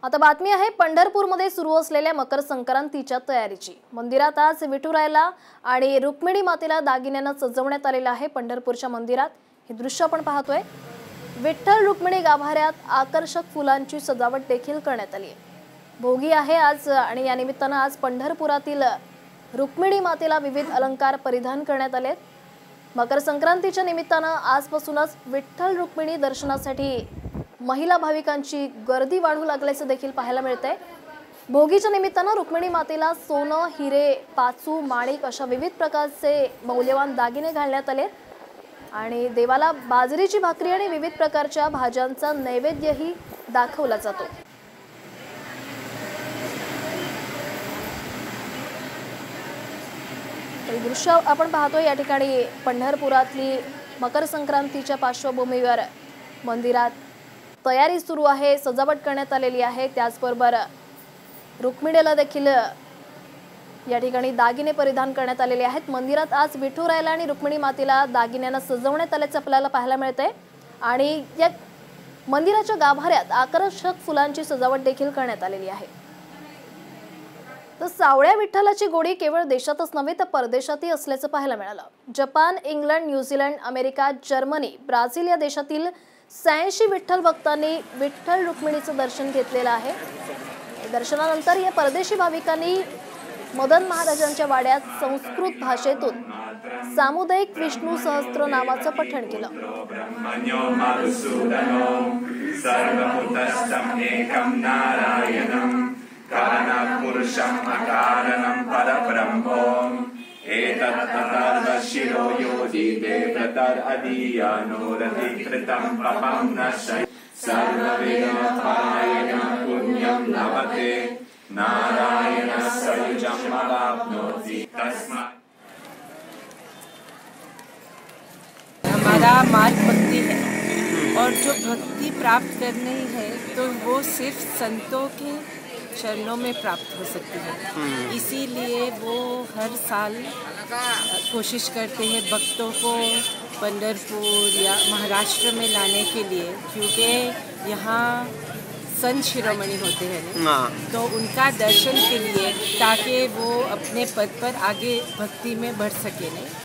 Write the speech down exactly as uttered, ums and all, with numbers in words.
आता बातमी आहे पंढरपूरमध्ये सुरू असलेल्या मकर संक्रांतीच्या तयारीची। मंदिरात आज विठुरायाला आणि रुक्मिणी मातेला दागिन्यांना सजवण्यात आलेलं आहे। पंढरपूरच्या मंदिरात हे दृश्य आपण पाहतोय। विठ्ठल रुक्मिणी गाभाऱ्यात आकर्षक फुलांची सजावट देखील करण्यात आली आहे। भोगी आहे आज आणि या निमित्ताने आज पंढरपुरातील रुक्मिणी मातेला विविध अलंकार परिधान करण्यात आले। मकर संक्रांतीच्या निमित्ताने आजपासूनच विठ्ठल रुक्मिणी दर्शनासाठी महिला भाविकांची गर्दी वाढू लागल्याचे देखील पाहायला मिळते। भोगीच्या निमित्ताने रुक्मिणी मातेला सोनं, हिरे, पाचू, माणिक अशा विविध प्रकारचे मौल्यवान दागिने घालण्यात आले आणि देवाला बाजरीची भाकरी आणि विविध प्रकारच्या भाज्यांचा नैवेद्यही दाखवला जातो। तर दृश्य आपण पाहतोय या ठिकाणी पंढरपुरातली मकर संक्रांतीच्या पार्श्वभूमीवर मंदिरात तयारी सुरू आहे, सजावट करण्यात आलेली आहे। त्याचबरोबर रुक्मिणीला देखील या ठिकाणी दागिने परिधान करण्यात आलेले आहेत। मंदिरात आज विठुरायाला आणि रुक्मिणी मातेला दागिन्यांना सजवण्यात आल्याचे आपल्याला पाहायला मिळते आणि या मंदिराच्या गाभाऱ्यात आकर्षक फुलांची सजावट देखील करण्यात आलेली आहे। तर सावळ्या विठ्ठलाची गोडी केवळ देशातच नव्हे तर परदेशातही असल्याचं पाहायला मिळालं। Japan, England, New Zealand, America, Germany, Brazil या देशातील शहाऐंशी विठ्ठल भक्तांनी विठ्ठल रुक्मिणीचं दर्शन घेतलेलं आहे। दर्शनानंतर या परदेशी भाविकांनी मदन महाराजांच्या वाड्यात संस्कृत भाषेतून सामुदायिक विष्णू सहस्त्र नामाचं पठण केलं। हमारा मार्ग भक्ति है और जो भक्ति प्राप्त करनी है तो वो सिर्फ संतों के चरणों में प्राप्त हो सकती है। इसीलिए वो हर साल कोशिश करते हैं भक्तों को पंढरपुर या महाराष्ट्र में लाने के लिए, क्योंकि यहाँ संत शिरोमणि होते हैं ना, तो उनका दर्शन के लिए, ताकि वो अपने पद पर आगे भक्ति में बढ़ सके।